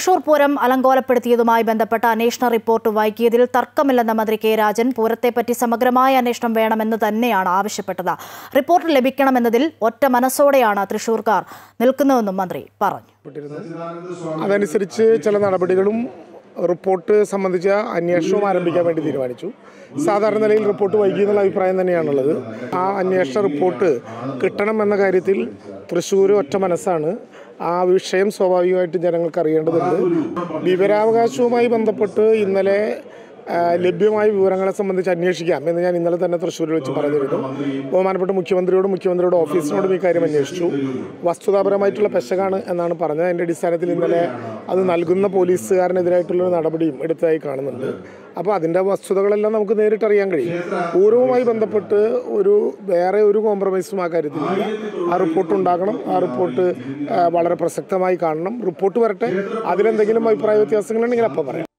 തൃശൂർ പൂരം അലങ്കോലപ്പെടുത്തിയതുമായി ബന്ധപ്പെട്ട അന്വേഷണ റിപ്പോർട്ട് വൈകിയതിൽ തർക്കമില്ലെന്ന മന്ത്രി കെ രാജൻ പൂരത്തെപ്പറ്റി സമഗ്രമായ അന്വേഷണം വേണമെന്ന് തന്നെയാണ് ആവശ്യപ്പെട്ടത്. റിപ്പോർട്ട് ലഭിക്കണമെന്നതിൽ ഒറ്റ മനസ്സോടെയാണ് തൃശൂർക്കാർ നിൽക്കുന്നതെന്നും മന്ത്രി പറഞ്ഞു. അതനുസരിച്ച് ചില നടപടികളും റിപ്പോർട്ട് സംബന്ധിച്ച അന്വേഷണവും ആരംഭിക്കാൻ വേണ്ടി തീരുമാനിച്ചു. സാധാരണ നിലയിൽ റിപ്പോർട്ട് വൈകിയെന്നുള്ള അഭിപ്രായം തന്നെയാണുള്ളത്. ആ അന്വേഷണ റിപ്പോർട്ട് കിട്ടണം എന്ന കാര്യത്തിൽ തൃശ്ശൂർ ഒറ്റ മനസ്സാണ്. ആ വിഷയം സ്വാഭാവികമായിട്ട് ജനങ്ങൾക്ക് അറിയേണ്ടതുണ്ട്. വിവരാവകാശവുമായി ബന്ധപ്പെട്ട് ഇന്നലെ ലഭ്യമായ വിവരങ്ങളെ സംബന്ധിച്ച് അന്വേഷിക്കാം എന്ന് ഞാൻ ഇന്നലെ തന്നെ തൃശ്ശൂരിൽ വെച്ച് പറഞ്ഞിരുന്നു. ബഹുമാനപ്പെട്ട മുഖ്യമന്ത്രിയുടെ ഓഫീസിനോടും ഈ കാര്യം അന്വേഷിച്ചു. വസ്തുതാപരമായിട്ടുള്ള പെശകാണ് എന്നാണ് പറഞ്ഞത്. അതിൻ്റെ അടിസ്ഥാനത്തിൽ ഇന്നലെ അത് നൽകുന്ന പോലീസുകാരനെതിരായിട്ടുള്ളൊരു നടപടിയും എടുത്തതായി കാണുന്നുണ്ട്. അപ്പോൾ അതിൻ്റെ വസ്തുതകളെല്ലാം നമുക്ക് നേരിട്ടറിയാൻ കഴിയും. പൂരവുമായി ബന്ധപ്പെട്ട് വേറെ ഒരു കോംപ്രമൈസും ആ കാര്യത്തിലില്ല. ആ റിപ്പോർട്ട് ഉണ്ടാകണം. ആ റിപ്പോർട്ട് വളരെ പ്രസക്തമായി കാണണം. റിപ്പോർട്ട് വരട്ടെ. അതിലെന്തെങ്കിലും അഭിപ്രായ വ്യത്യാസങ്ങളുണ്ടെങ്കിൽ അപ്പം പറയാം.